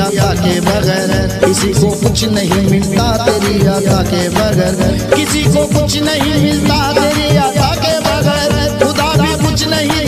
अता के बगैर, किसी को कुछ नहीं मिलता तेरी अता के बगैर, किसी को कुछ नहीं मिलता तेरी अता के बगैर, खुदा भी कुछ नहीं